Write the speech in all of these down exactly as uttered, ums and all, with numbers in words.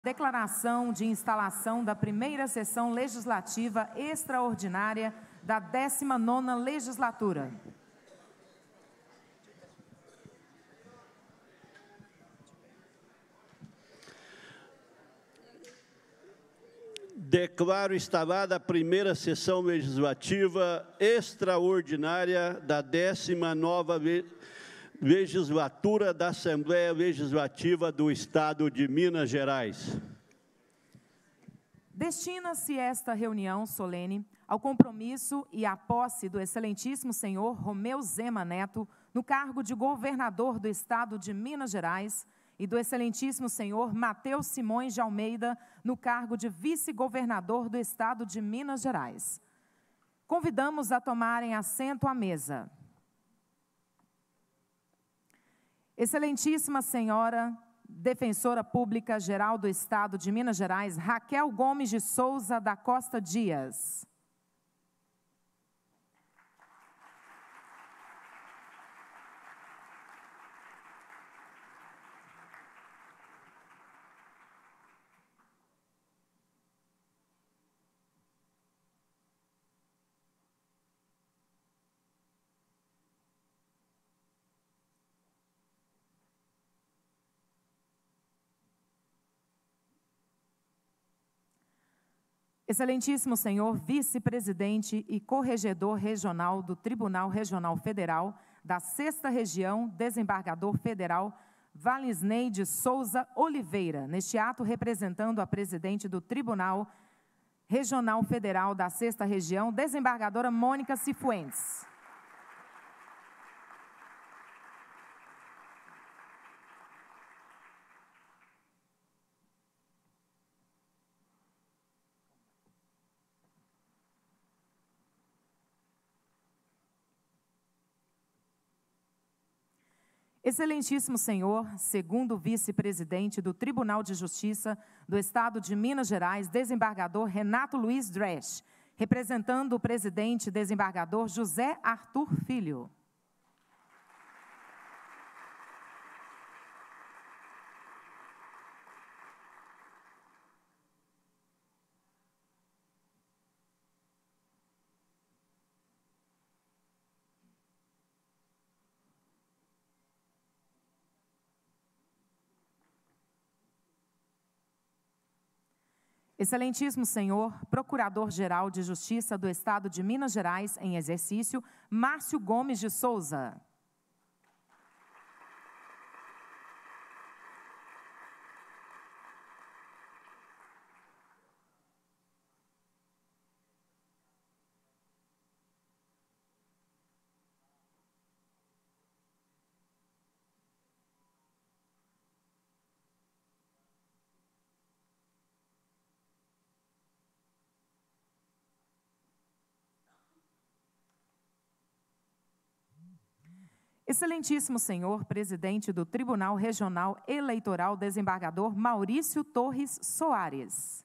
Declaração de instalação da primeira sessão legislativa extraordinária da décima nona legislatura. Declaro instalada a primeira sessão legislativa extraordinária da décima nova legislatura da Assembleia Legislativa do Estado de Minas Gerais. Destina-se esta reunião solene ao compromisso e à posse do excelentíssimo senhor Romeu Zema Neto no cargo de governador do Estado de Minas Gerais e do excelentíssimo senhor Mateus Simões de Almeida no cargo de vice-governador do Estado de Minas Gerais. Convidamos a tomarem assento à mesa. Excelentíssima senhora Defensora Pública Geral do Estado de Minas Gerais, Raquel Gomes de Souza da Costa Dias. Excelentíssimo senhor vice-presidente e corregedor regional do Tribunal Regional Federal da Sexta Região, desembargador federal Valisney de Souza Oliveira, neste ato representando a presidente do Tribunal Regional Federal da Sexta Região, desembargadora Mônica Cifuentes. Excelentíssimo senhor, segundo vice-presidente do Tribunal de Justiça do Estado de Minas Gerais, desembargador Renato Luiz Dresch, representando o presidente desembargador José Arthur Filho. Excelentíssimo senhor, Procurador-Geral de Justiça do Estado de Minas Gerais, em exercício, Márcio Gomes de Souza. Excelentíssimo senhor, presidente do Tribunal Regional Eleitoral, desembargador Maurício Torres Soares.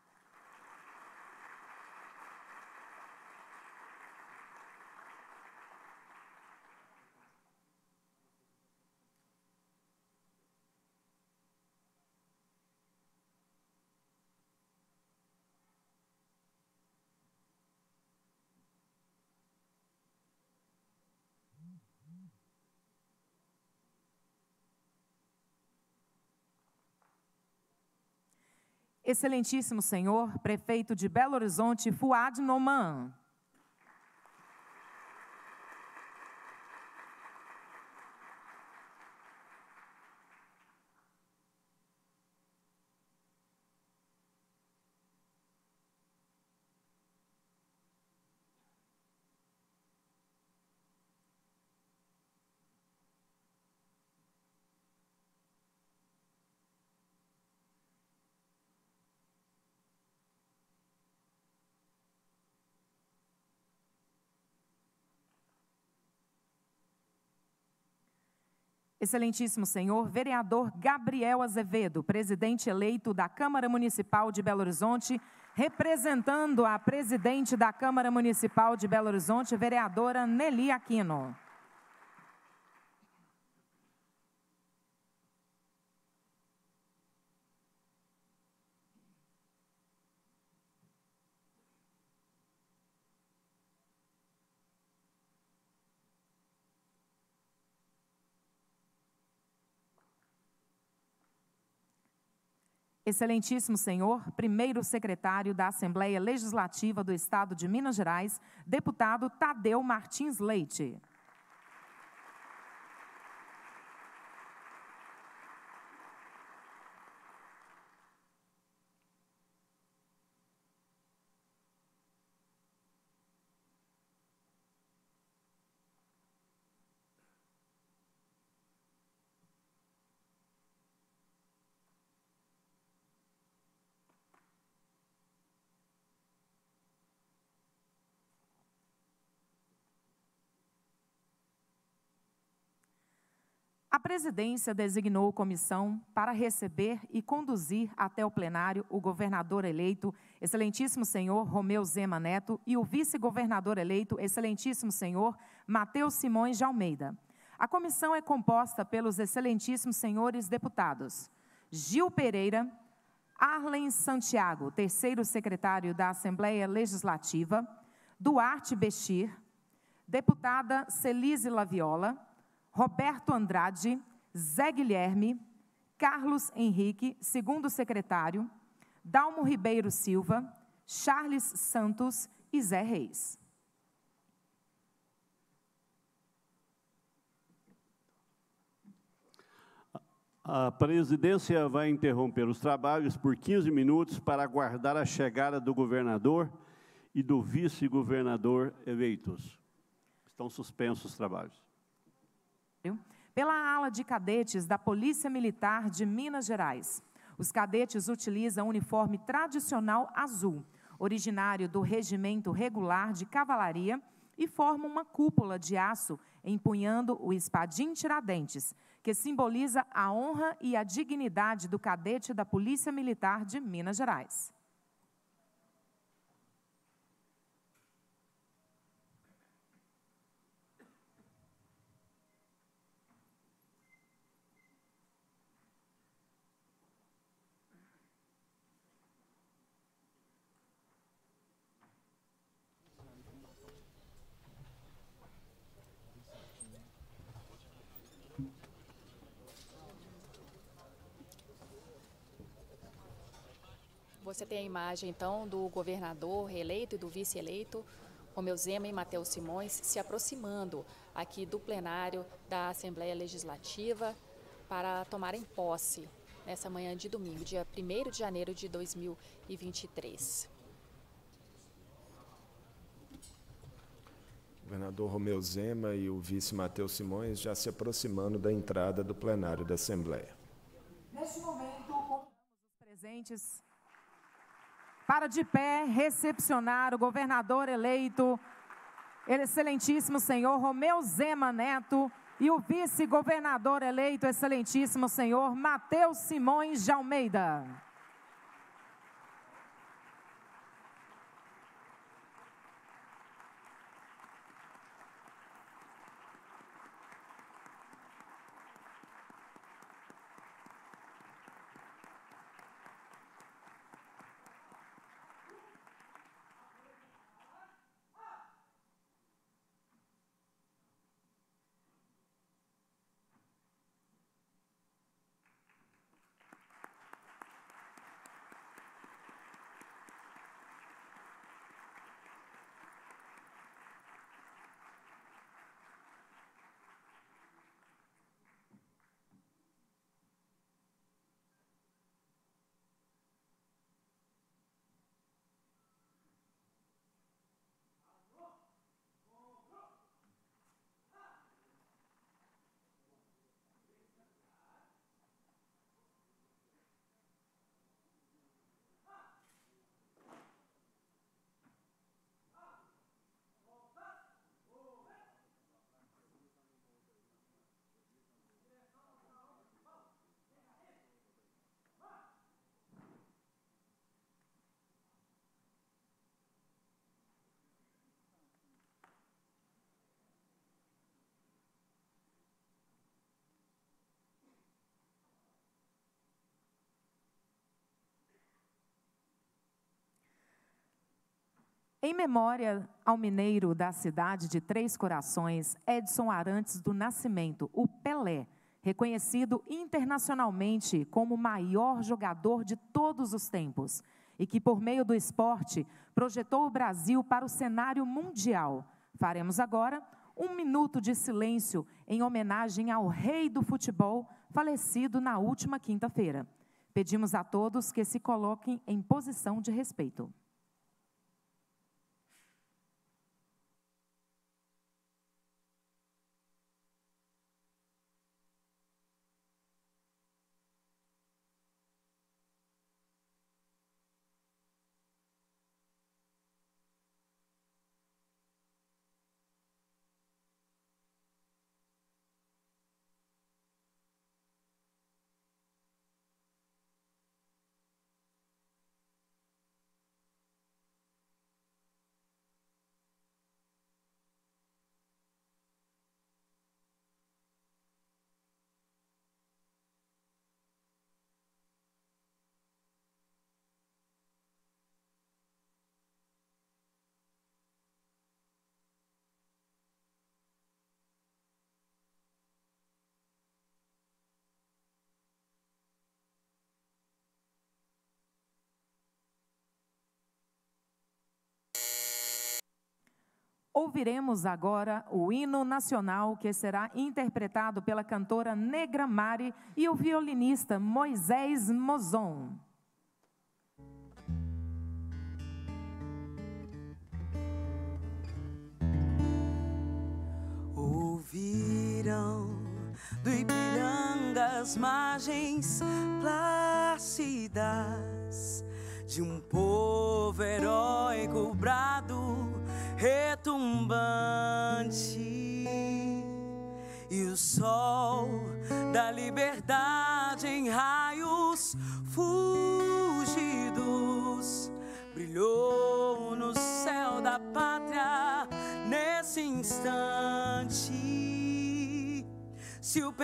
Excelentíssimo senhor, prefeito de Belo Horizonte, Fuad Noman. Excelentíssimo senhor, vereador Gabriel Azevedo, presidente eleito da Câmara Municipal de Belo Horizonte, representando a presidente da Câmara Municipal de Belo Horizonte, vereadora Nelly Aquino. Excelentíssimo senhor, primeiro secretário da Assembleia Legislativa do Estado de Minas Gerais, deputado Tadeu Martins Leite. A presidência designou comissão para receber e conduzir até o plenário o governador eleito, excelentíssimo senhor Romeu Zema Neto, e o vice-governador eleito, excelentíssimo senhor Matheus Simões de Almeida. A comissão é composta pelos excelentíssimos senhores deputados Gil Pereira, Arlen Santiago, terceiro secretário da Assembleia Legislativa, Duarte Bechir, deputada Celise Laviola, Roberto Andrade, Zé Guilherme, Carlos Henrique, segundo secretário, Dalmo Ribeiro Silva, Charles Santos e Zé Reis. A presidência vai interromper os trabalhos por quinze minutos para aguardar a chegada do governador e do vice-governador eleitos. Estão suspensos os trabalhos. Pela ala de cadetes da Polícia Militar de Minas Gerais. Os cadetes utilizam uniforme tradicional azul, originário do Regimento Regular de Cavalaria, e formam uma cúpula de aço empunhando o espadim Tiradentes, que simboliza a honra e a dignidade do cadete da Polícia Militar de Minas Gerais. Você tem a imagem, então, do governador reeleito e do vice-eleito, Romeu Zema e Matheus Simões, se aproximando aqui do plenário da Assembleia Legislativa para tomarem posse nessa manhã de domingo, dia primeiro de janeiro de dois mil e vinte e três. O governador Romeu Zema e o vice Matheus Simões já se aproximando da entrada do plenário da Assembleia. Neste momento, convidamos os presentes para de pé recepcionar o governador eleito, excelentíssimo senhor Romeu Zema Neto, e o vice-governador eleito, excelentíssimo senhor Matheus Simões de Almeida. Em memória ao mineiro da cidade de Três Corações, Edson Arantes do Nascimento, o Pelé, reconhecido internacionalmente como o maior jogador de todos os tempos e que, por meio do esporte, projetou o Brasil para o cenário mundial. Faremos agora um minuto de silêncio em homenagem ao rei do futebol, falecido na última quinta-feira. Pedimos a todos que se coloquem em posição de respeito. Ouviremos agora o hino nacional, que será interpretado pela cantora Negra Mari e o violinista Moisés Mozon. Ouviram do Ipiranga as margens plácidas de um povo heróico brado retumbante, e o sol da liberdade em raios fugidos brilhou no céu da pátria nesse instante. Se o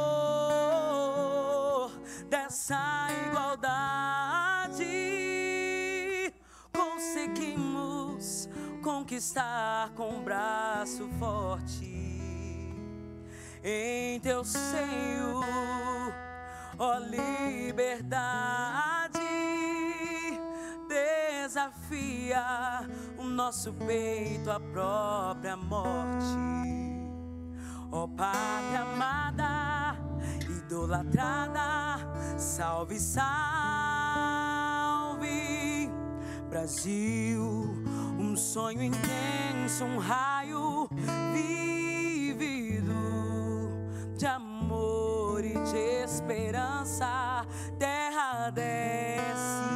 penhor dessa igualdade conseguimos conquistar com um braço forte em teu seio, ó liberdade, desafia o nosso peito à própria morte. Ó pátria amada, idolatrada, salve, salve, Brasil. Um sonho intenso, um raio vívido de amor e de esperança, terra desce.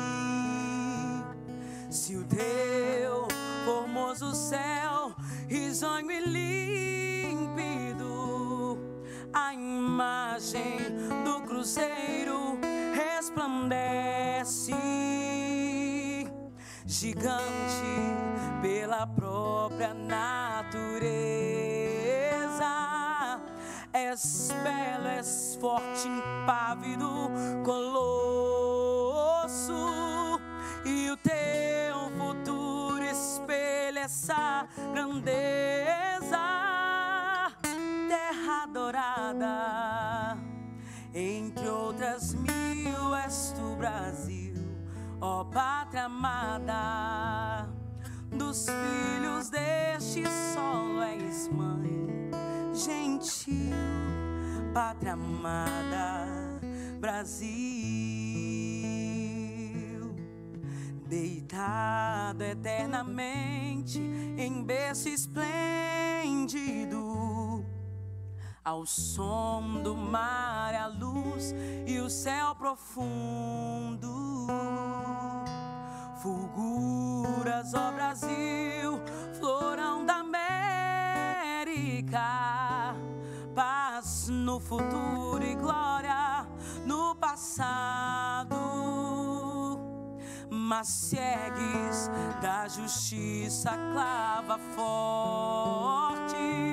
Se o teu formoso céu, risonho e límpido, a imagem do cruzeiro resplandece, gigante pela própria natureza, és belo, és forte, impávido, colosso, e o teu futuro espelha essa grandeza, terra dourada, entre outras mil és tu, Brasil, ó pátria amada. Dos filhos deste solo és mãe gentil, pátria amada, Brasil. Deitado eternamente em berço esplêndido, ao som do mar, a luz e o céu profundo, fulguras, ó Brasil, florão da América, paz no futuro e glória no passado. Mas segues da justiça clava forte,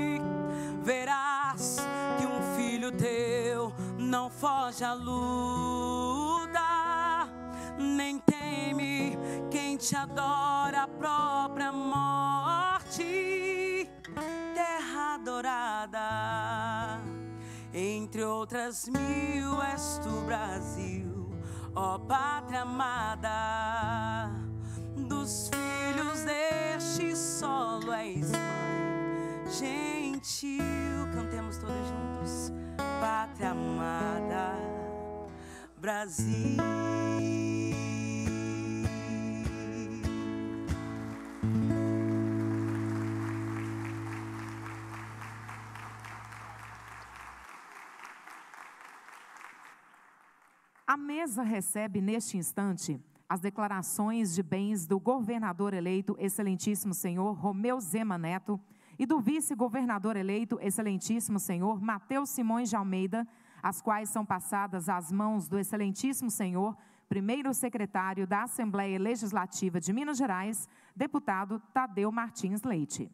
verás que um filho teu não foge à luta, nem teme quem te adora a própria morte. Terra dourada, entre outras és mil, és tu, Brasil, ó pátria amada. Dos filhos deste solo és mãe gentil. Cantemos todos juntos. Pátria amada, Brasil. A mesa recebe neste instante as declarações de bens do governador eleito, excelentíssimo senhor Romeu Zema Neto, e do vice-governador eleito, excelentíssimo senhor Mateus Simões de Almeida, as quais são passadas às mãos do excelentíssimo senhor primeiro secretário da Assembleia Legislativa de Minas Gerais, deputado Tadeu Martins Leite.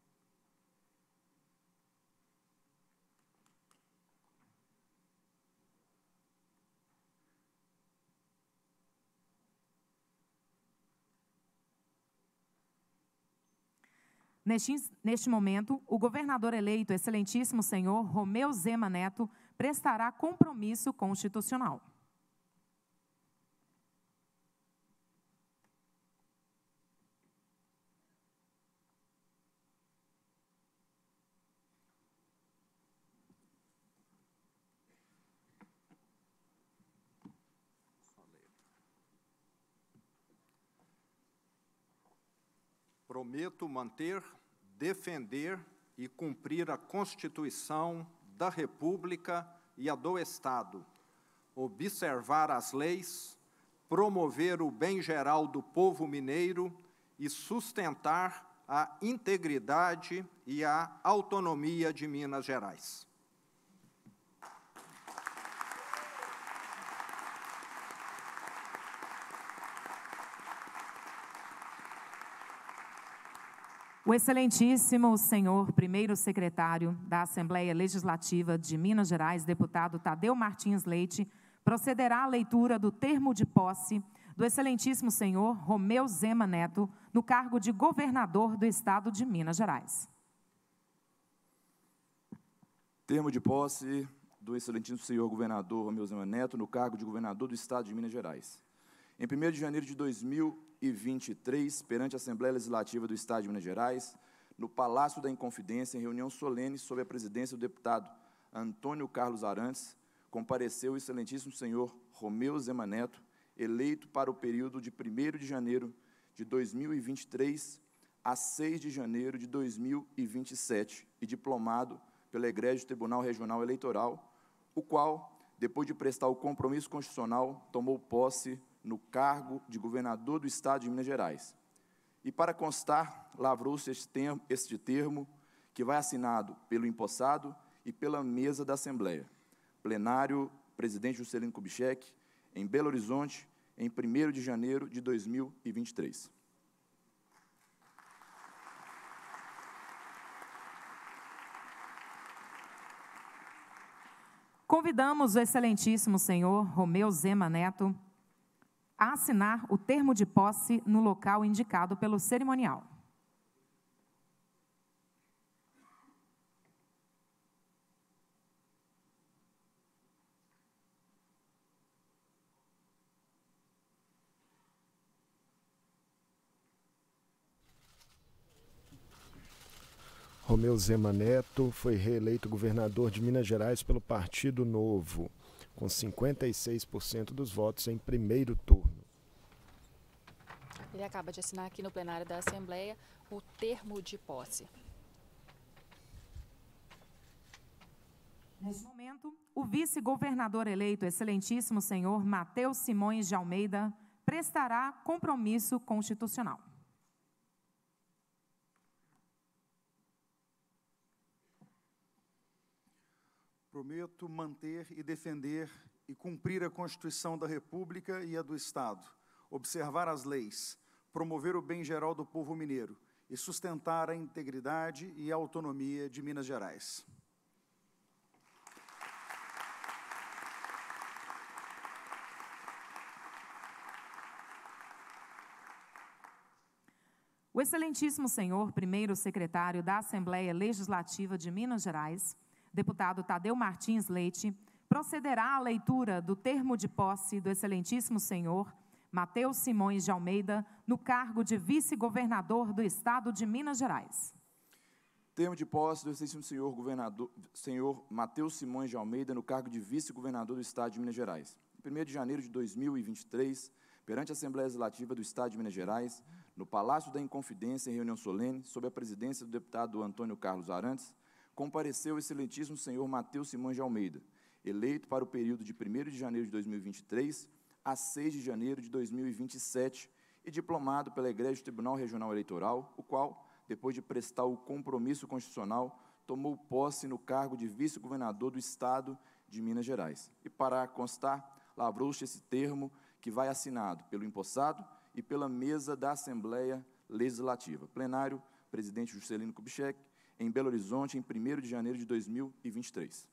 Neste, neste momento, o governador eleito, excelentíssimo senhor Romeu Zema Neto, prestará compromisso constitucional. Prometo manter, defender e cumprir a Constituição da República e a do Estado, observar as leis, promover o bem geral do povo mineiro e sustentar a integridade e a autonomia de Minas Gerais. O excelentíssimo senhor primeiro secretário da Assembleia Legislativa de Minas Gerais, deputado Tadeu Martins Leite, procederá à leitura do termo de posse do excelentíssimo senhor Romeu Zema Neto no cargo de governador do Estado de Minas Gerais. Termo de posse do excelentíssimo senhor governador Romeu Zema Neto no cargo de governador do Estado de Minas Gerais. Em primeiro de janeiro de dois mil e vinte e três, perante a Assembleia Legislativa do Estado de Minas Gerais, no Palácio da Inconfidência, em reunião solene sob a presidência do deputado Antônio Carlos Arantes, compareceu o excelentíssimo senhor Romeu Zema Neto, eleito para o período de primeiro de janeiro de dois mil e vinte e três a seis de janeiro de dois mil e vinte e sete, e diplomado pelo Egrégio Tribunal Regional Eleitoral, o qual, depois de prestar o compromisso constitucional, tomou posse no cargo de governador do Estado de Minas Gerais. E, para constar, lavrou-se este termo, este termo, que vai assinado pelo empossado e pela mesa da Assembleia. Plenário, presidente Juscelino Kubitschek, em Belo Horizonte, em primeiro de janeiro de dois mil e vinte e três. Convidamos o excelentíssimo senhor Romeu Zema Neto a assinar o termo de posse no local indicado pelo cerimonial. Romeu Zema Neto foi reeleito governador de Minas Gerais pelo Partido Novo, com cinquenta e seis por cento dos votos em primeiro turno. Ele acaba de assinar aqui no plenário da Assembleia o termo de posse. Nesse momento, o vice-governador eleito, excelentíssimo senhor Mateus Simões de Almeida, prestará compromisso constitucional. Prometo manter e defender e cumprir a Constituição da República e a do Estado, observar as leis, promover o bem geral do povo mineiro e sustentar a integridade e a autonomia de Minas Gerais. O excelentíssimo senhor primeiro secretário da Assembleia Legislativa de Minas Gerais, deputado Tadeu Martins Leite, procederá à leitura do termo de posse do excelentíssimo senhor Mateus Simões de Almeida, no cargo de vice-governador do Estado de Minas Gerais. Termo de posse do excelentíssimo senhor governador, senhor Mateus Simões de Almeida, no cargo de vice-governador do Estado de Minas Gerais. Em primeiro de janeiro de dois mil e vinte e três, perante a Assembleia Legislativa do Estado de Minas Gerais, no Palácio da Inconfidência, em reunião solene, sob a presidência do deputado Antônio Carlos Arantes, compareceu o excelentíssimo senhor Mateus Simões de Almeida, eleito para o período de primeiro de janeiro de dois mil e vinte e três a seis de janeiro de dois mil e vinte e sete e diplomado pela Egrégio Tribunal Regional Eleitoral, o qual, depois de prestar o compromisso constitucional, tomou posse no cargo de vice-governador do Estado de Minas Gerais. E, para constar, lavrou-se esse termo que vai assinado pelo empossado e pela mesa da Assembleia Legislativa. Plenário, presidente Juscelino Kubitschek, em Belo Horizonte, em primeiro de janeiro de dois mil e vinte e três.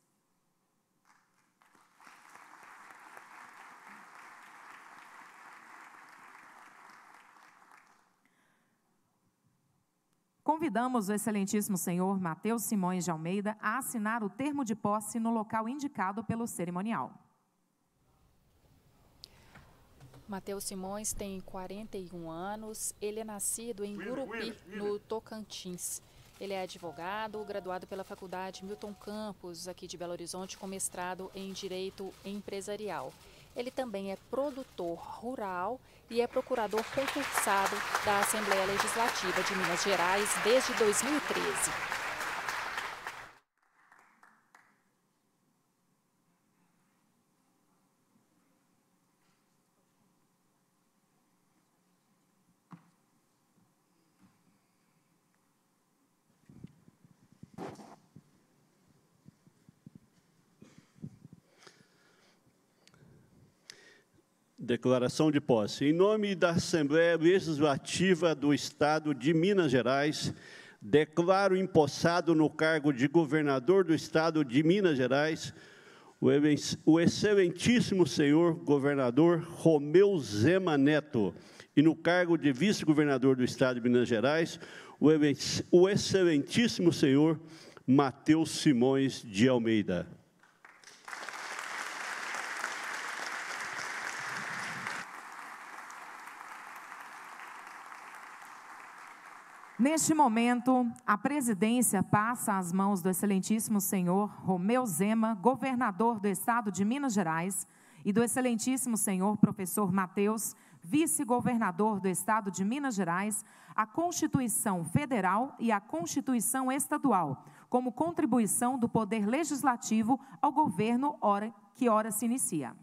Convidamos o excelentíssimo senhor Mateus Simões de Almeida a assinar o termo de posse no local indicado pelo cerimonial. Mateus Simões tem quarenta e um anos, ele é nascido em Gurupi, no Tocantins. Ele é advogado, graduado pela Faculdade Milton Campos, aqui de Belo Horizonte, com mestrado em Direito Empresarial. Ele também é produtor rural e é procurador concursado da Assembleia Legislativa de Minas Gerais desde dois mil e treze. Declaração de posse. Em nome da Assembleia Legislativa do Estado de Minas Gerais, declaro empossado no cargo de governador do Estado de Minas Gerais o excelentíssimo senhor governador Romeu Zema Neto e no cargo de vice-governador do Estado de Minas Gerais o excelentíssimo senhor Mateus Simões de Almeida. Neste momento, a presidência passa às mãos do excelentíssimo senhor Romeu Zema, governador do Estado de Minas Gerais, e do excelentíssimo senhor professor Mateus, vice-governador do Estado de Minas Gerais, a Constituição Federal e a Constituição Estadual, como contribuição do Poder Legislativo ao governo ora, que ora se inicia.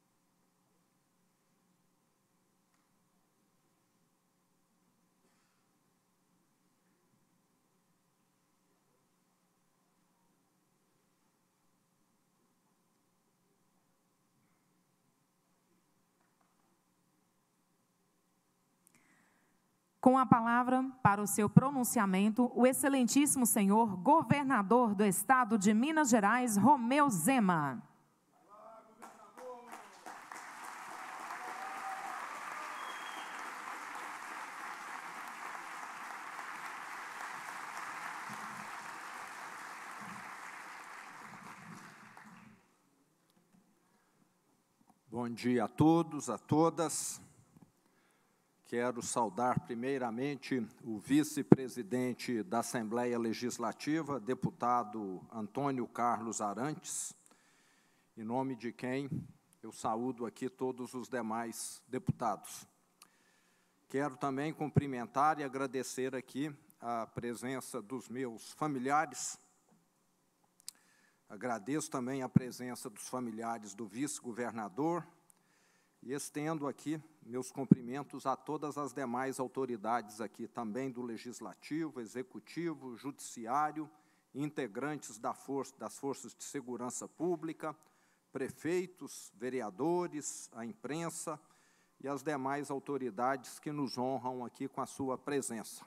Com a palavra, para o seu pronunciamento, o excelentíssimo senhor governador do Estado de Minas Gerais, Romeu Zema. Bom dia a todos, a todas. Quero saudar primeiramente o vice-presidente da Assembleia Legislativa, deputado Antônio Carlos Arantes, em nome de quem eu saúdo aqui todos os demais deputados. Quero também cumprimentar e agradecer aqui a presença dos meus familiares. Agradeço também a presença dos familiares do vice-governador e estendo aqui meus cumprimentos a todas as demais autoridades aqui, também do Legislativo, Executivo, Judiciário, integrantes da força, das Forças de Segurança Pública, prefeitos, vereadores, a imprensa e as demais autoridades que nos honram aqui com a sua presença.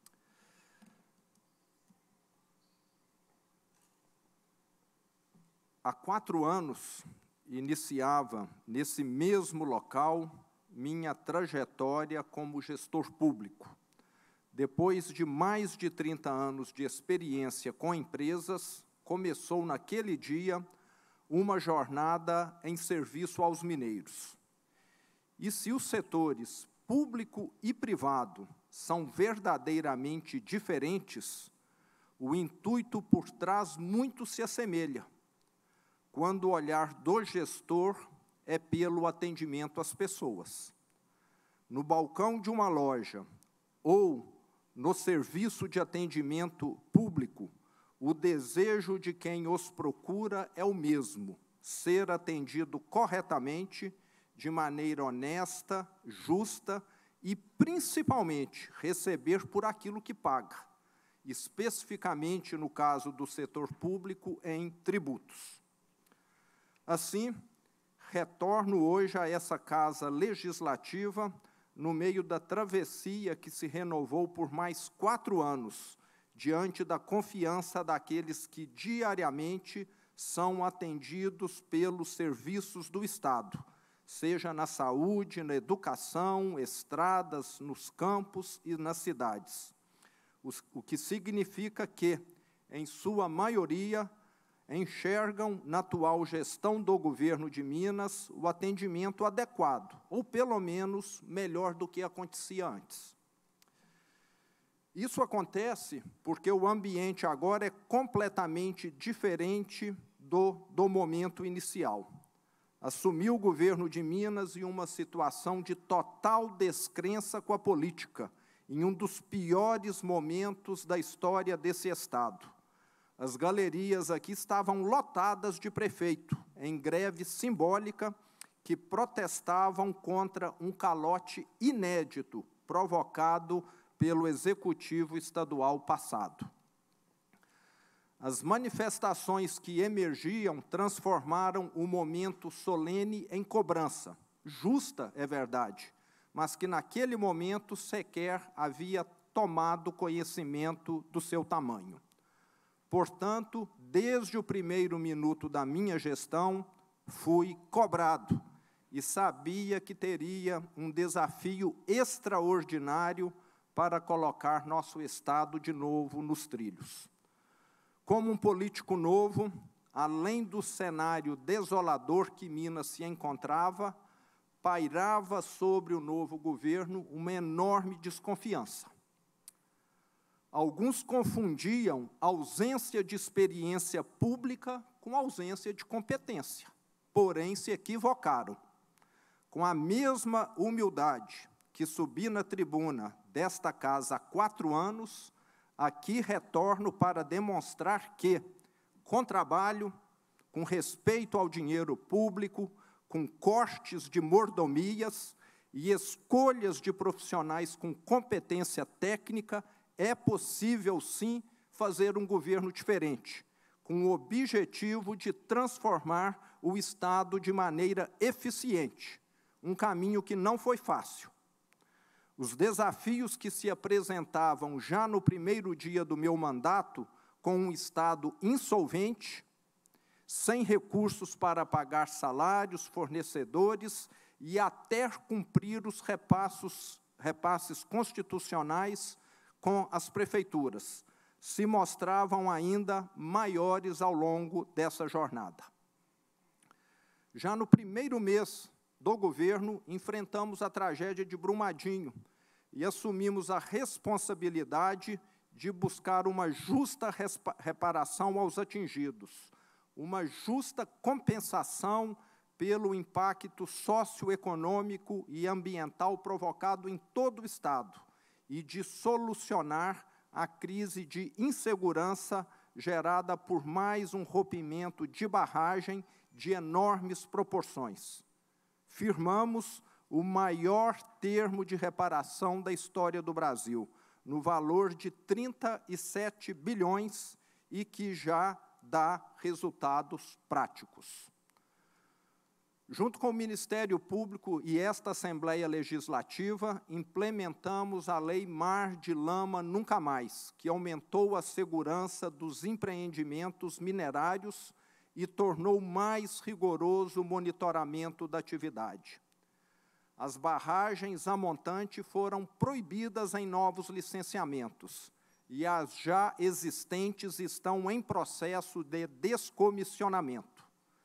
Há quatro anos, iniciava nesse mesmo local minha trajetória como gestor público. Depois de mais de trinta anos de experiência com empresas, começou naquele dia uma jornada em serviço aos mineiros. E se os setores público e privado são verdadeiramente diferentes, o intuito por trás muito se assemelha, quando o olhar do gestor é pelo atendimento às pessoas. No balcão de uma loja ou no serviço de atendimento público, o desejo de quem os procura é o mesmo: ser atendido corretamente, de maneira honesta, justa e, principalmente, receber por aquilo que paga, especificamente no caso do setor público, em tributos. Assim, retorno hoje a essa Casa Legislativa no meio da travessia que se renovou por mais quatro anos, diante da confiança daqueles que diariamente são atendidos pelos serviços do Estado, seja na saúde, na educação, estradas, nos campos e nas cidades. O que significa que, em sua maioria, enxergam na atual gestão do governo de Minas o atendimento adequado, ou pelo menos melhor do que acontecia antes. Isso acontece porque o ambiente agora é completamente diferente do, do momento inicial. Assumiu o governo de Minas em uma situação de total descrença com a política, em um dos piores momentos da história desse Estado. As galerias aqui estavam lotadas de prefeito, em greve simbólica, que protestavam contra um calote inédito provocado pelo Executivo Estadual passado. As manifestações que emergiam transformaram o momento solene em cobrança, justa, é verdade, mas que naquele momento sequer havia tomado conhecimento do seu tamanho. Portanto, desde o primeiro minuto da minha gestão, fui cobrado e sabia que teria um desafio extraordinário para colocar nosso Estado de novo nos trilhos. Como um político novo, além do cenário desolador que Minas se encontrava, pairava sobre o novo governo uma enorme desconfiança. Alguns confundiam ausência de experiência pública com ausência de competência, porém se equivocaram. Com a mesma humildade que subi na tribuna desta casa há quatro anos, aqui retorno para demonstrar que, com trabalho, com respeito ao dinheiro público, com cortes de mordomias e escolhas de profissionais com competência técnica, é possível, sim, fazer um governo diferente, com o objetivo de transformar o Estado de maneira eficiente, um caminho que não foi fácil. Os desafios que se apresentavam já no primeiro dia do meu mandato, com um Estado insolvente, sem recursos para pagar salários, fornecedores e até cumprir os repassos, repasses constitucionais com as prefeituras, se mostravam ainda maiores ao longo dessa jornada. Já no primeiro mês do governo, enfrentamos a tragédia de Brumadinho e assumimos a responsabilidade de buscar uma justa reparação aos atingidos, uma justa compensação pelo impacto socioeconômico e ambiental provocado em todo o Estado e de solucionar a crise de insegurança gerada por mais um rompimento de barragem de enormes proporções. Firmamos o maior termo de reparação da história do Brasil, no valor de trinta e sete bilhões e que já dá resultados práticos. Junto com o Ministério Público e esta Assembleia Legislativa, implementamos a Lei Mar de Lama Nunca Mais, que aumentou a segurança dos empreendimentos minerários e tornou mais rigoroso o monitoramento da atividade. As barragens a montante foram proibidas em novos licenciamentos e as já existentes estão em processo de descomissionamento.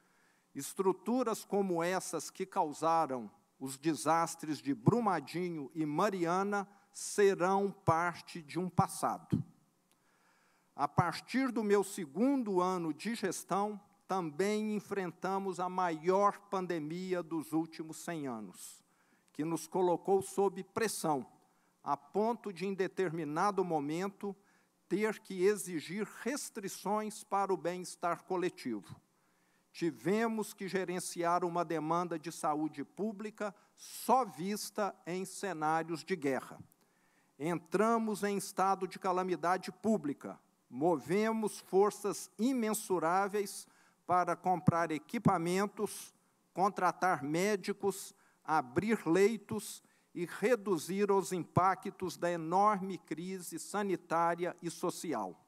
Estruturas como essas que causaram os desastres de Brumadinho e Mariana serão parte de um passado. A partir do meu segundo ano de gestão, também enfrentamos a maior pandemia dos últimos cem anos, que nos colocou sob pressão, a ponto de, em determinado momento, ter que exigir restrições para o bem-estar coletivo. Tivemos que gerenciar uma demanda de saúde pública só vista em cenários de guerra. Entramos em estado de calamidade pública, movemos forças imensuráveis para comprar equipamentos, contratar médicos, abrir leitos e reduzir os impactos da enorme crise sanitária e social.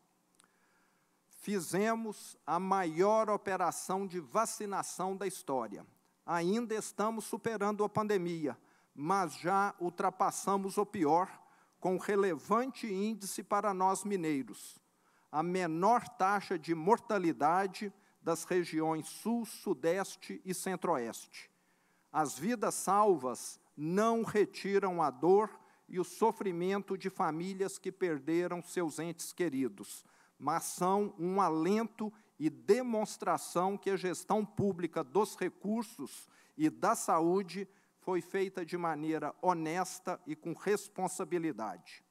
Fizemos a maior operação de vacinação da história. Ainda estamos superando a pandemia, mas já ultrapassamos o pior, com relevante índice para nós mineiros, a menor taxa de mortalidade das regiões Sul, Sudeste e Centro-Oeste. As vidas salvas não retiram a dor e o sofrimento de famílias que perderam seus entes queridos, mas são um alento e demonstração que a gestão pública dos recursos e da saúde foi feita de maneira honesta e com responsabilidade.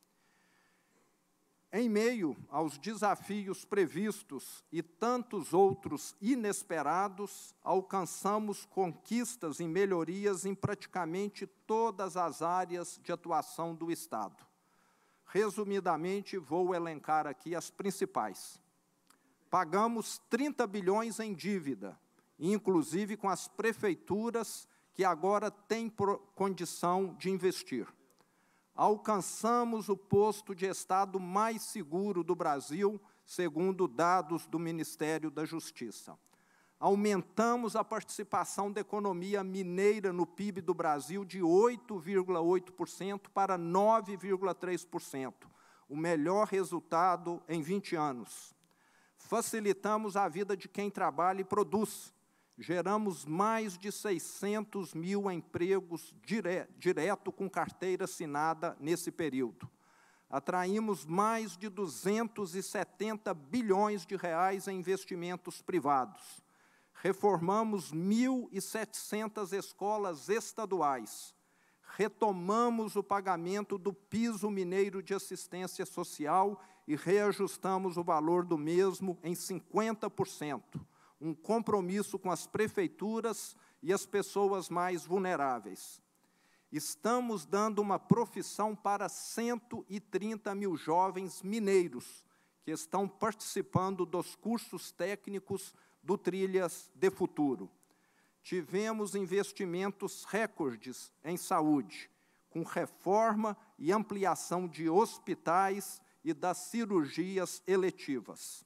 Em meio aos desafios previstos e tantos outros inesperados, alcançamos conquistas e melhorias em praticamente todas as áreas de atuação do Estado. Resumidamente, vou elencar aqui as principais. Pagamos trinta bilhões em dívida, inclusive com as prefeituras que agora têm condição de investir. Alcançamos o posto de Estado mais seguro do Brasil, segundo dados do Ministério da Justiça. Aumentamos a participação da economia mineira no P I B do Brasil de oito vírgula oito por cento para nove vírgula três por cento, o melhor resultado em vinte anos. Facilitamos a vida de quem trabalha e produz. Geramos mais de seiscentos mil empregos dire, direto com carteira assinada nesse período. Atraímos mais de duzentos e setenta bilhões de reais em investimentos privados. Reformamos mil e setecentas escolas estaduais. Retomamos o pagamento do piso mineiro de assistência social e reajustamos o valor do mesmo em cinquenta por cento. Um compromisso com as prefeituras e as pessoas mais vulneráveis. Estamos dando uma profissão para cento e trinta mil jovens mineiros que estão participando dos cursos técnicos do Trilhas de Futuro. Tivemos investimentos recordes em saúde, com reforma e ampliação de hospitais e das cirurgias eletivas.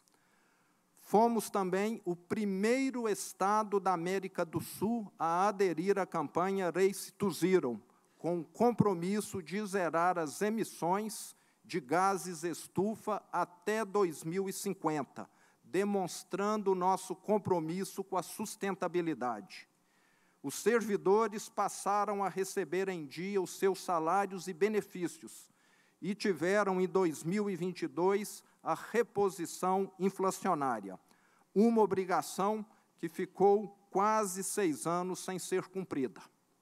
Fomos também o primeiro estado da América do Sul a aderir à campanha Race to Zero, com o compromisso de zerar as emissões de gases estufa até dois mil e cinquenta, demonstrando o nosso compromisso com a sustentabilidade. Os servidores passaram a receber em dia os seus salários e benefícios e tiveram, em dois mil e vinte e dois, a reposição inflacionária, uma obrigação que ficou quase seis anos sem ser cumprida.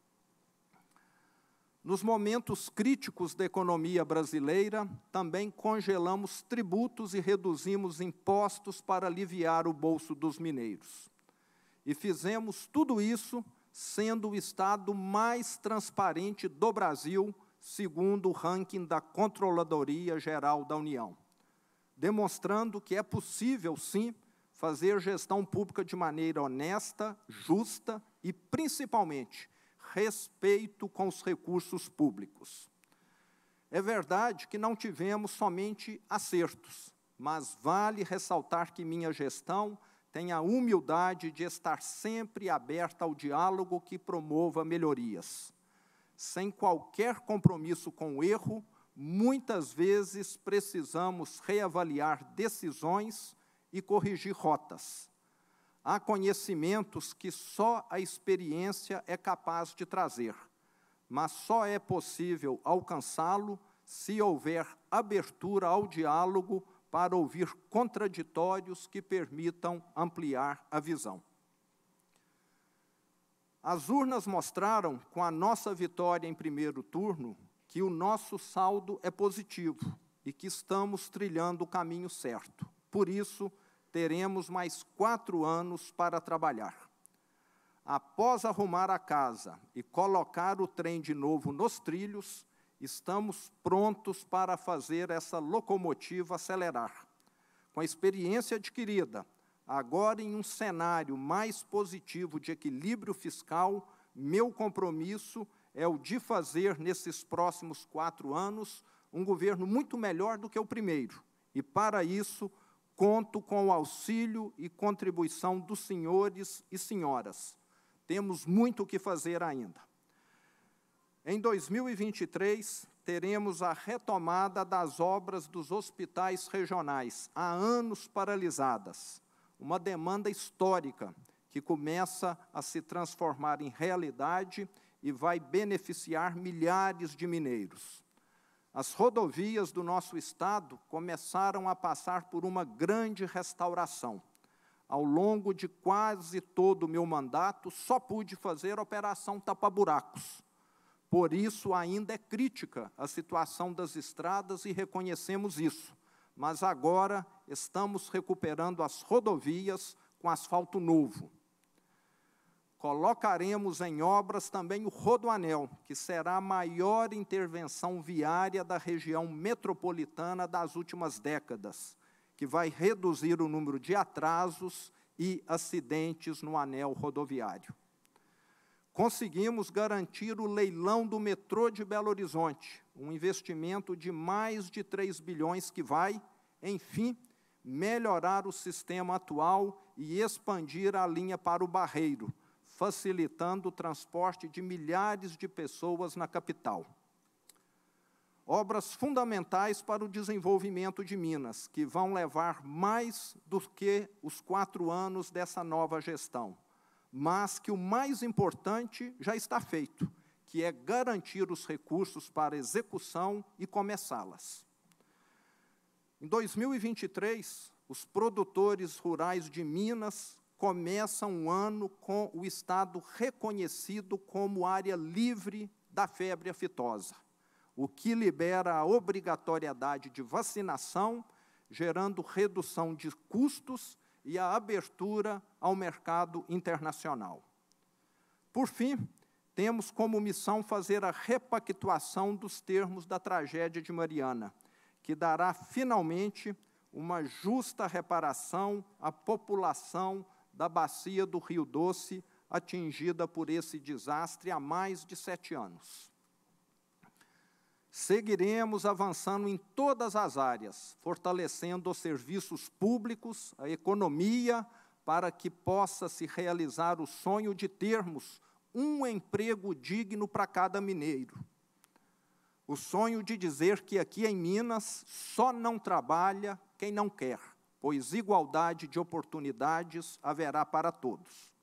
Nos momentos críticos da economia brasileira, também congelamos tributos e reduzimos impostos para aliviar o bolso dos mineiros. E fizemos tudo isso sendo o Estado mais transparente do Brasil, segundo o ranking da Controladoria Geral da União, demonstrando que é possível, sim, fazer gestão pública de maneira honesta, justa e, principalmente, respeito com os recursos públicos. É verdade que não tivemos somente acertos, mas vale ressaltar que minha gestão tem a humildade de estar sempre aberta ao diálogo que promova melhorias. Sem qualquer compromisso com o erro, muitas vezes precisamos reavaliar decisões e corrigir rotas. Há conhecimentos que só a experiência é capaz de trazer, mas só é possível alcançá-lo se houver abertura ao diálogo para ouvir contraditórios que permitam ampliar a visão. As urnas mostraram, com a nossa vitória em primeiro turno, que o nosso saldo é positivo e que estamos trilhando o caminho certo. Por isso, teremos mais quatro anos para trabalhar. Após arrumar a casa e colocar o trem de novo nos trilhos, estamos prontos para fazer essa locomotiva acelerar. Com a experiência adquirida, agora em um cenário mais positivo de equilíbrio fiscal, meu compromisso é o de fazer, nesses próximos quatro anos, um governo muito melhor do que o primeiro. E, para isso, conto com o auxílio e contribuição dos senhores e senhoras. Temos muito o que fazer ainda. Em dois mil e vinte e três, teremos a retomada das obras dos hospitais regionais, há anos paralisadas. Uma demanda histórica que começa a se transformar em realidade e vai beneficiar milhares de mineiros. As rodovias do nosso estado começaram a passar por uma grande restauração. Ao longo de quase todo o meu mandato, só pude fazer a operação tapa-buracos. Por isso, ainda é crítica a situação das estradas e reconhecemos isso. Mas agora estamos recuperando as rodovias com asfalto novo. Colocaremos em obras também o Rodoanel, que será a maior intervenção viária da região metropolitana das últimas décadas, que vai reduzir o número de atrasos e acidentes no anel rodoviário. Conseguimos garantir o leilão do metrô de Belo Horizonte, um investimento de mais de três bilhões que vai, enfim, melhorar o sistema atual e expandir a linha para o Barreiro, facilitando o transporte de milhares de pessoas na capital. Obras fundamentais para o desenvolvimento de Minas, que vão levar mais do que os quatro anos dessa nova gestão, mas que o mais importante já está feito, que é garantir os recursos para execução e começá-las. Em dois mil e vinte e três, os produtores rurais de Minas começam um ano com o estado reconhecido como área livre da febre aftosa, o que libera a obrigatoriedade de vacinação, gerando redução de custos e a abertura ao mercado internacional. Por fim, temos como missão fazer a repactuação dos termos da tragédia de Mariana, que dará, finalmente, uma justa reparação à população da bacia do Rio Doce, atingida por esse desastre há mais de sete anos. Seguiremos avançando em todas as áreas, fortalecendo os serviços públicos, a economia, para que possa se realizar o sonho de termos um emprego digno para cada mineiro. O sonho de dizer que aqui em Minas só não trabalha quem não quer, pois igualdade de oportunidades haverá para todos.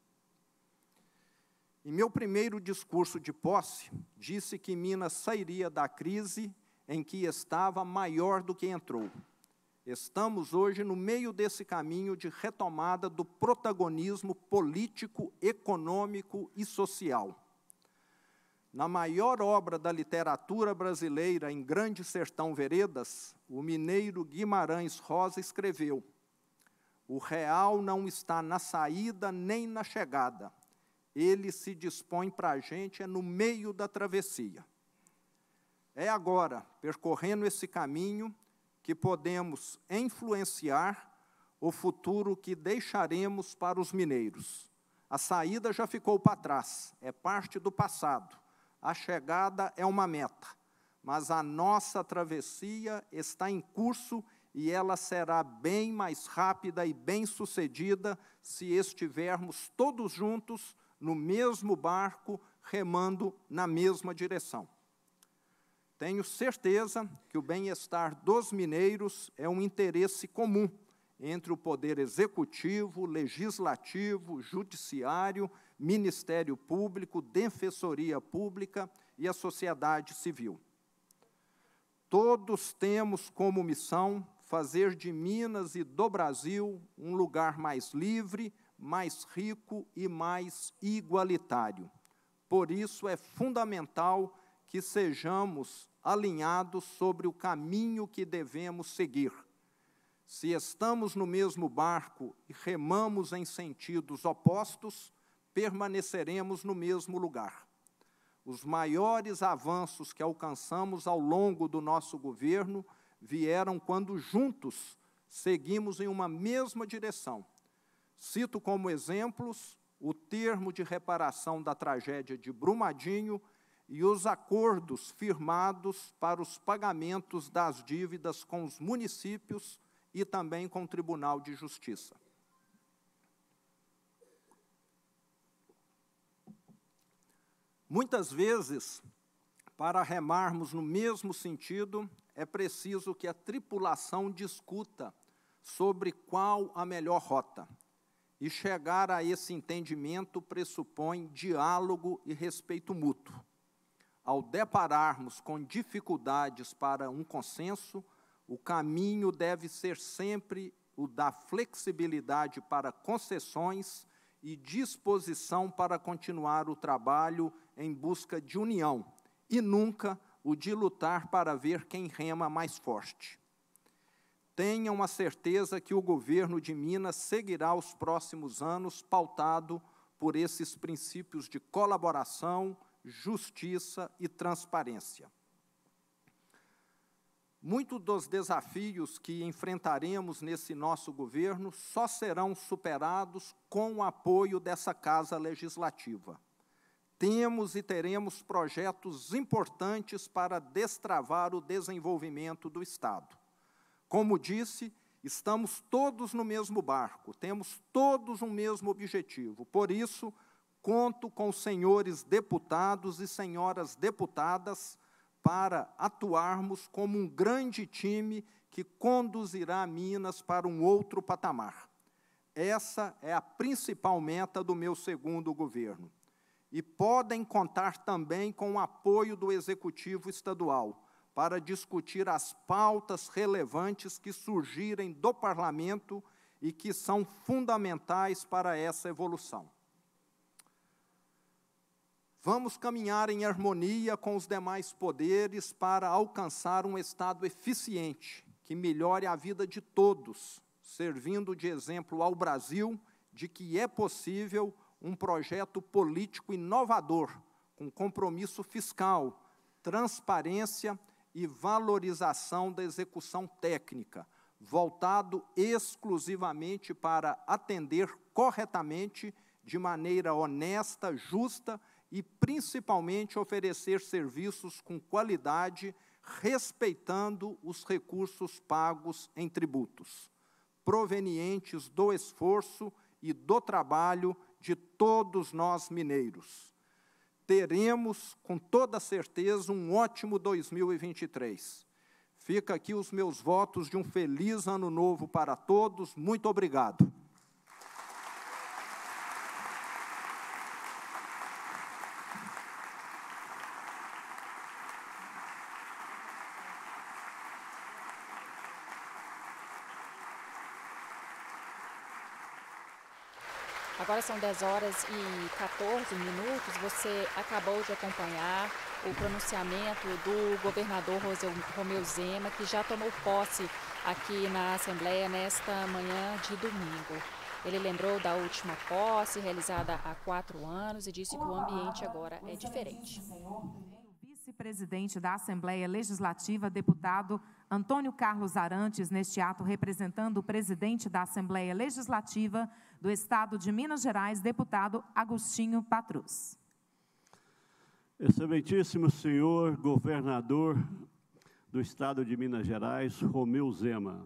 Em meu primeiro discurso de posse, disse que Minas sairia da crise em que estava maior do que entrou. Estamos hoje no meio desse caminho de retomada do protagonismo político, econômico e social. Na maior obra da literatura brasileira, em Grande Sertão Veredas, o mineiro Guimarães Rosa escreveu: "O real não está na saída nem na chegada. Ele se dispõe para a gente é no meio da travessia." É agora, percorrendo esse caminho, que podemos influenciar o futuro que deixaremos para os mineiros. A saída já ficou para trás, é parte do passado. A chegada é uma meta, mas a nossa travessia está em curso e ela será bem mais rápida e bem-sucedida se estivermos todos juntos no mesmo barco, remando na mesma direção. Tenho certeza que o bem-estar dos mineiros é um interesse comum entre o Poder Executivo, Legislativo, Judiciário, Ministério Público, Defensoria Pública e a sociedade civil. Todos temos como missão fazer de Minas e do Brasil um lugar mais livre, mais rico e mais igualitário. Por isso, é fundamental que sejamos alinhados sobre o caminho que devemos seguir. Se estamos no mesmo barco e remamos em sentidos opostos, permaneceremos no mesmo lugar. Os maiores avanços que alcançamos ao longo do nosso governo vieram quando juntos seguimos em uma mesma direção. Cito como exemplos o termo de reparação da tragédia de Brumadinho e os acordos firmados para os pagamentos das dívidas com os municípios e também com o Tribunal de Justiça. Muitas vezes, para remarmos no mesmo sentido, é preciso que a tripulação discuta sobre qual a melhor rota. E chegar a esse entendimento pressupõe diálogo e respeito mútuo. Ao depararmos com dificuldades para um consenso, o caminho deve ser sempre o da flexibilidade para concessões e disposição para continuar o trabalho em busca de união, e nunca o de lutar para ver quem rema mais forte. Tenham a certeza que o governo de Minas seguirá os próximos anos pautado por esses princípios de colaboração, justiça e transparência. Muitos dos desafios que enfrentaremos nesse nosso governo só serão superados com o apoio dessa Casa Legislativa. Temos e teremos projetos importantes para destravar o desenvolvimento do Estado. Como disse, estamos todos no mesmo barco, temos todos um mesmo objetivo. Por isso, conto com os senhores deputados e senhoras deputadas para atuarmos como um grande time que conduzirá Minas para um outro patamar. Essa é a principal meta do meu segundo governo. E podem contar também com o apoio do Executivo Estadual para discutir as pautas relevantes que surgirem do Parlamento e que são fundamentais para essa evolução. Vamos caminhar em harmonia com os demais poderes para alcançar um Estado eficiente, que melhore a vida de todos, servindo de exemplo ao Brasil de que é possível um projeto político inovador, com compromisso fiscal, transparência e valorização da execução técnica, voltado exclusivamente para atender corretamente, de maneira honesta, justa e, principalmente, oferecer serviços com qualidade, respeitando os recursos pagos em tributos, provenientes do esforço e do trabalho de todos nós mineiros. Teremos, com toda certeza, um ótimo dois mil e vinte e três. Fica aqui os meus votos de um feliz ano novo para todos. Muito obrigado. Agora são dez horas e quatorze minutos. Você acabou de acompanhar o pronunciamento do governador Romeu Zema, que já tomou posse aqui na Assembleia nesta manhã de domingo. Ele lembrou da última posse, realizada há quatro anos, e disse que o ambiente agora é diferente. Vice-presidente da Assembleia Legislativa, deputado Antônio Carlos Arantes, neste ato representando o presidente da Assembleia Legislativa do Estado de Minas Gerais, deputado Agostinho Patrus. Excelentíssimo senhor governador do Estado de Minas Gerais, Romeu Zema.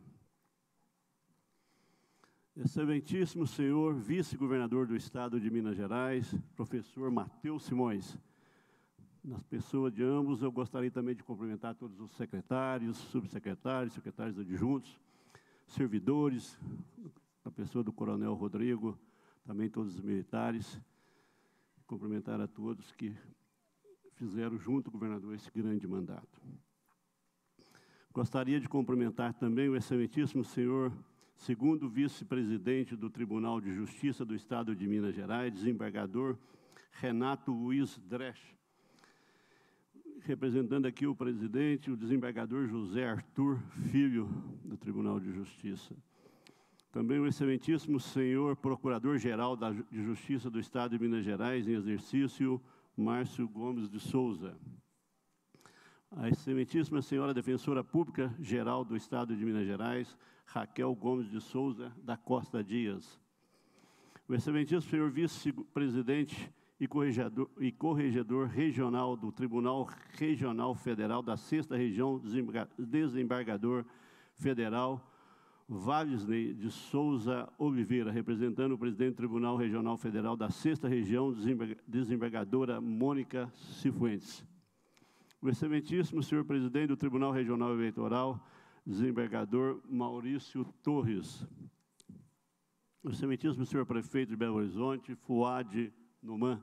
Excelentíssimo senhor vice-governador do Estado de Minas Gerais, professor Matheus Simões. Nas pessoas de ambos, eu gostaria também de cumprimentar todos os secretários, subsecretários, secretários adjuntos, servidores, a pessoa do Coronel Rodrigo, também todos os militares, cumprimentar a todos que fizeram junto com o governador esse grande mandato. Gostaria de cumprimentar também o excelentíssimo senhor segundo vice-presidente do Tribunal de Justiça do Estado de Minas Gerais, desembargador Renato Luiz Dresch, representando aqui o presidente, o desembargador José Arthur Filho, do Tribunal de Justiça. Também o excelentíssimo senhor Procurador-Geral de Justiça do Estado de Minas Gerais, em exercício, Márcio Gomes de Souza. A excelentíssima senhora Defensora Pública Geral do Estado de Minas Gerais, Raquel Gomes de Souza da Costa Dias. O excelentíssimo senhor vice-presidente e corregedor, e corregedor regional do Tribunal Regional Federal da Sexta Região, desembargador federal, Valisney de Souza Oliveira, representando o presidente do Tribunal Regional Federal da Sexta Região, desembargadora Mônica Cifuentes. O excelentíssimo senhor presidente do Tribunal Regional Eleitoral, desembargador Maurício Torres. O excelentíssimo senhor prefeito de Belo Horizonte, Fuad Numan.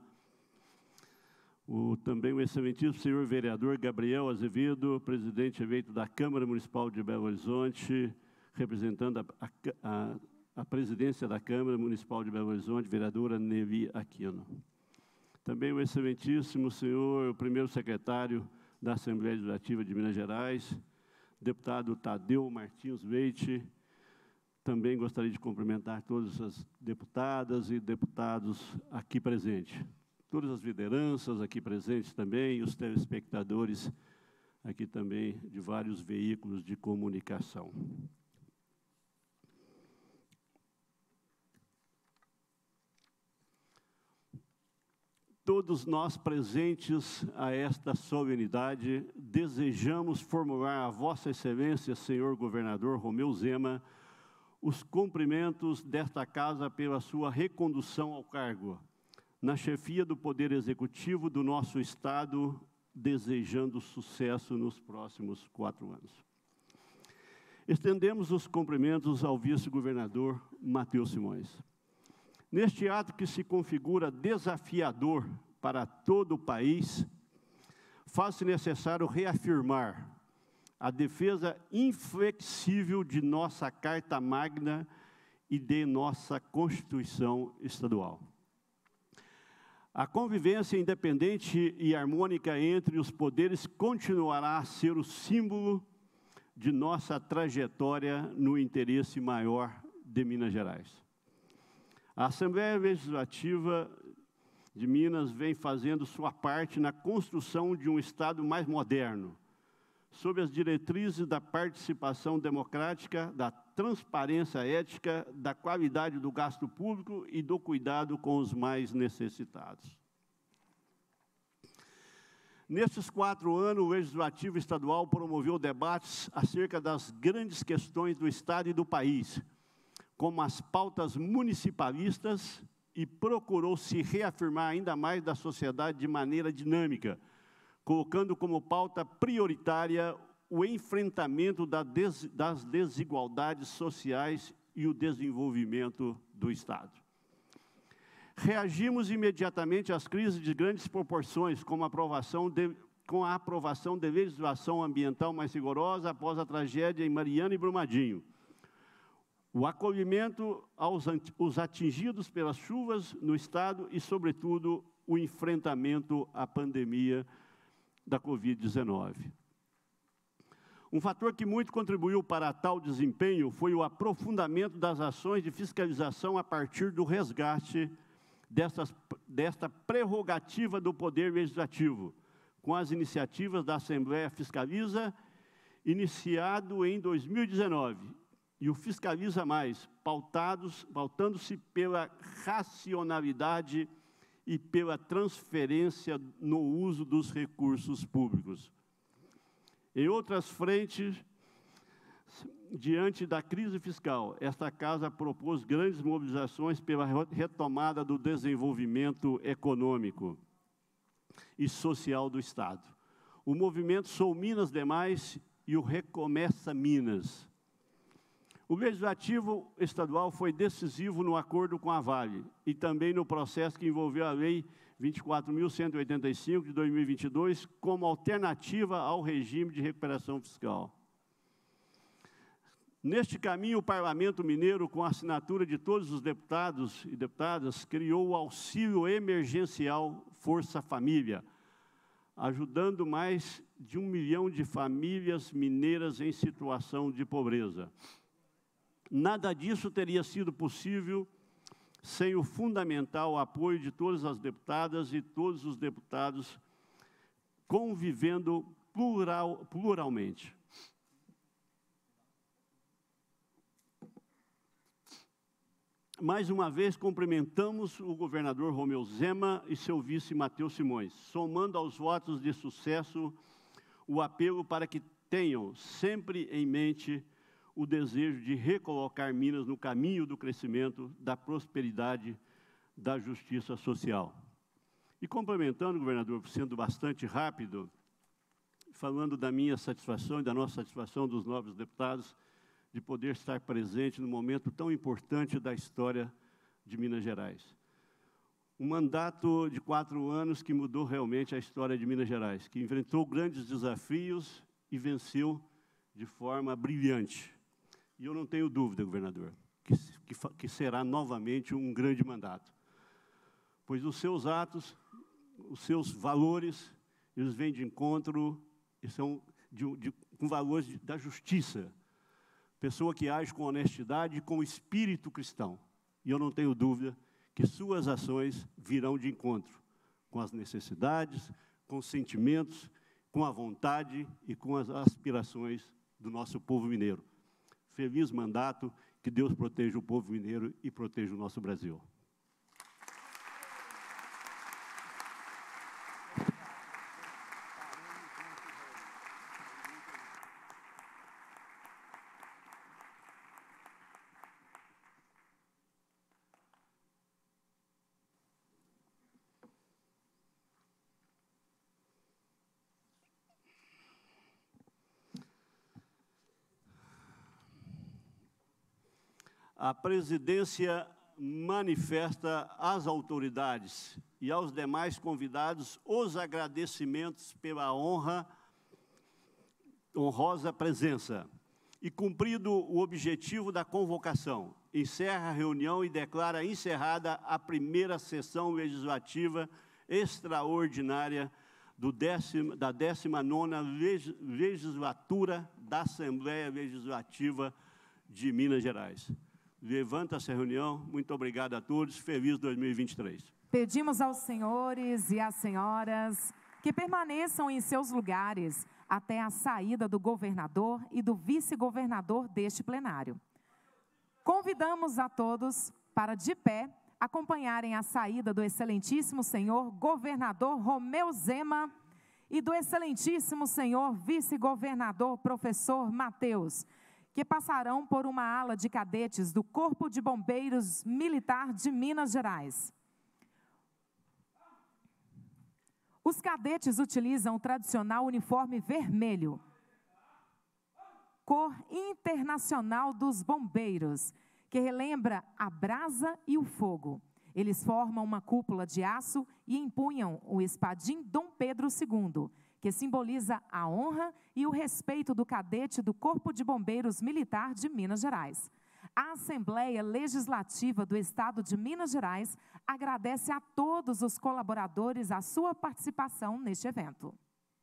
O, também o excelentíssimo senhor vereador Gabriel Azevedo, presidente eleito da Câmara Municipal de Belo Horizonte, representando a, a, a presidência da Câmara Municipal de Belo Horizonte, vereadora Nevi Aquino. Também o excelentíssimo senhor, o primeiro secretário da Assembleia Legislativa de Minas Gerais, deputado Tadeu Martins Leite. Também gostaria de cumprimentar todas as deputadas e deputados aqui presentes. Todas as lideranças aqui presentes também, e os telespectadores aqui também de vários veículos de comunicação. Todos nós presentes a esta solenidade, desejamos formular a Vossa Excelência, Senhor Governador Romeu Zema, os cumprimentos desta Casa pela sua recondução ao cargo, na chefia do Poder Executivo do nosso Estado, desejando sucesso nos próximos quatro anos. Estendemos os cumprimentos ao vice-governador Matheus Simões. Neste ato que se configura desafiador para todo o país, faz-se necessário reafirmar a defesa inflexível de nossa Carta Magna e de nossa Constituição Estadual. A convivência independente e harmônica entre os poderes continuará a ser o símbolo de nossa trajetória no interesse maior de Minas Gerais. A Assembleia Legislativa de Minas vem fazendo sua parte na construção de um Estado mais moderno, sob as diretrizes da participação democrática, da transparência ética, da qualidade do gasto público e do cuidado com os mais necessitados. Nesses quatro anos, o Legislativo Estadual promoveu debates acerca das grandes questões do Estado e do país, como as pautas municipalistas, e procurou se reafirmar ainda mais da sociedade de maneira dinâmica, colocando como pauta prioritária o enfrentamento da des, das desigualdades sociais e o desenvolvimento do Estado. Reagimos imediatamente às crises de grandes proporções, como a aprovação de, com a aprovação de legislação ambiental mais rigorosa após a tragédia em Mariana e Brumadinho, o acolhimento aos os atingidos pelas chuvas no Estado e, sobretudo, o enfrentamento à pandemia da Covid dezenove. Um fator que muito contribuiu para tal desempenho foi o aprofundamento das ações de fiscalização a partir do resgate dessas, desta prerrogativa do Poder Legislativo, com as iniciativas da Assembleia Fiscaliza, iniciado em dois mil e dezenove, e o Fiscaliza Mais, pautados, pautando-se pela racionalidade e pela transferência no uso dos recursos públicos. Em outras frentes, diante da crise fiscal, esta Casa propôs grandes mobilizações pela retomada do desenvolvimento econômico e social do Estado. O movimento Sou Minas Demais e o Recomeça Minas. O Legislativo Estadual foi decisivo no acordo com a Vale e também no processo que envolveu a Lei vinte e quatro mil cento e oitenta e cinco, de dois mil e vinte e dois, como alternativa ao regime de recuperação fiscal. Neste caminho, o Parlamento Mineiro, com a assinatura de todos os deputados e deputadas, criou o auxílio emergencial Força Família, ajudando mais de um milhão de famílias mineiras em situação de pobreza. Nada disso teria sido possível sem o fundamental apoio de todas as deputadas e todos os deputados convivendo plural, pluralmente. Mais uma vez, cumprimentamos o governador Romeu Zema e seu vice Matheus Simões, somando aos votos de sucesso o apelo para que tenham sempre em mente o desejo de recolocar Minas no caminho do crescimento, da prosperidade, da justiça social. E complementando, governador, sendo bastante rápido, falando da minha satisfação e da nossa satisfação dos novos deputados, de poder estar presente no momento tão importante da história de Minas Gerais. Um mandato de quatro anos que mudou realmente a história de Minas Gerais, que enfrentou grandes desafios e venceu de forma brilhante. E eu não tenho dúvida, governador, que, que, que será novamente um grande mandato, pois os seus atos, os seus valores, eles vêm de encontro, e são de, de, com valores de, da justiça, pessoa que age com honestidade e com espírito cristão. E eu não tenho dúvida que suas ações virão de encontro com as necessidades, com os sentimentos, com a vontade e com as aspirações do nosso povo mineiro. Feliz mandato, que Deus proteja o povo mineiro e proteja o nosso Brasil. A presidência manifesta às autoridades e aos demais convidados os agradecimentos pela honra, honrosa presença. E cumprido o objetivo da convocação, encerra a reunião e declara encerrada a primeira sessão legislativa extraordinária do décimo, da décima nona legislatura da Assembleia Legislativa de Minas Gerais. Levanta-se a reunião. Muito obrigado a todos. Feliz dois mil e vinte e três. Pedimos aos senhores e às senhoras que permaneçam em seus lugares até a saída do governador e do vice-governador deste plenário. Convidamos a todos para, de pé, acompanharem a saída do excelentíssimo senhor governador Romeu Zema e do excelentíssimo senhor vice-governador professor Matheus, que passarão por uma ala de cadetes do Corpo de Bombeiros Militar de Minas Gerais. Os cadetes utilizam o tradicional uniforme vermelho, cor internacional dos bombeiros, que relembra a brasa e o fogo. Eles formam uma cúpula de aço e empunham o espadim Dom Pedro segundo, que simboliza a honra e o respeito do cadete do Corpo de Bombeiros Militar de Minas Gerais. A Assembleia Legislativa do Estado de Minas Gerais agradece a todos os colaboradores a sua participação neste evento.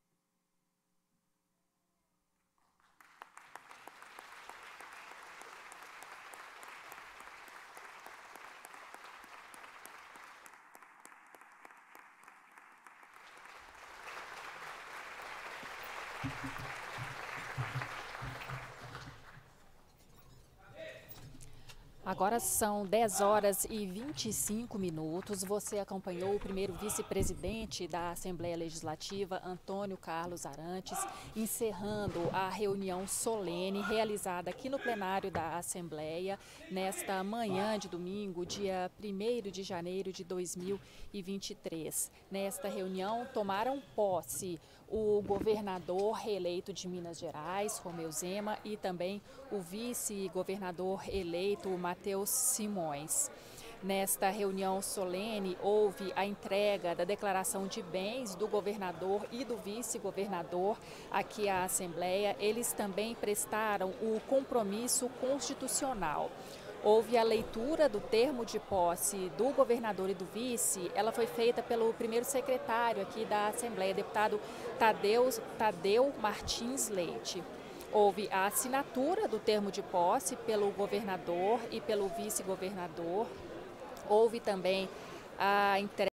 Agora são dez horas e vinte e cinco minutos. Você acompanhou o primeiro vice-presidente da Assembleia Legislativa, Antônio Carlos Arantes, encerrando a reunião solene realizada aqui no plenário da Assembleia nesta manhã de domingo, dia primeiro de janeiro de dois mil e vinte e três. Nesta reunião tomaram posse o governador reeleito de Minas Gerais, Romeu Zema, e também o vice-governador eleito, Matheus Simões. Nesta reunião solene, houve a entrega da declaração de bens do governador e do vice-governador aqui à Assembleia. Eles também prestaram o compromisso constitucional. Houve a leitura do termo de posse do governador e do vice. Ela foi feita pelo primeiro secretário aqui da Assembleia, deputado Tadeu, Tadeu Martins Leite. Houve a assinatura do termo de posse pelo governador e pelo vice-governador. Houve também a entrega